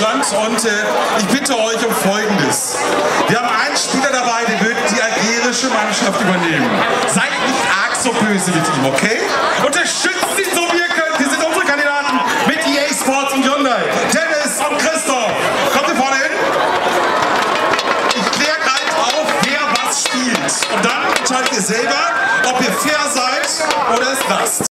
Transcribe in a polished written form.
Deutschland und ich bitte euch um Folgendes. Wir haben einen Spieler dabei, der wird die algerische Mannschaft übernehmen. Seid nicht arg so böse mit ihm, okay? Unterstützt ihn so wie ihr könnt. Wir sind unsere Kandidaten mit EA Sports und Hyundai. Dennis und Christoph. Kommt ihr vorne hin? Ich kläre gleich auf, wer was spielt. Und dann entscheidet ihr selber, ob ihr fair seid oder es lasst.